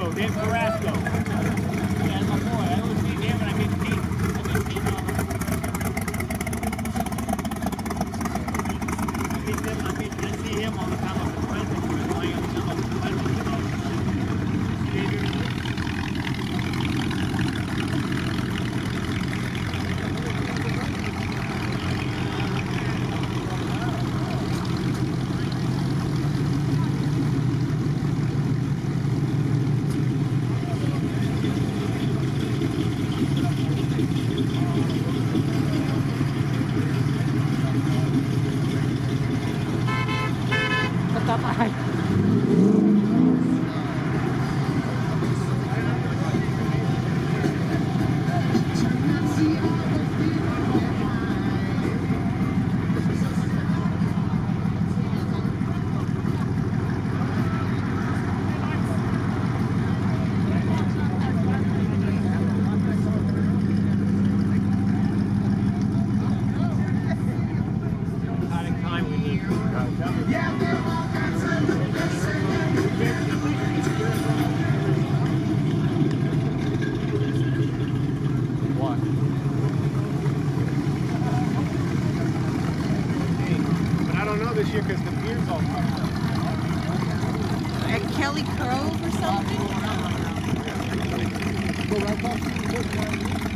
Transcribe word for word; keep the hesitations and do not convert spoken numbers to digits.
Carrasco, Dave Carrasco. Yeah, my boy. I always see him and I get Pete. I get Pete on him. I get him, I get, I see him all the time up in Clinton. He was playing some of the Clinton. This year because the beer's all At Kelly Cove or something? Go right back.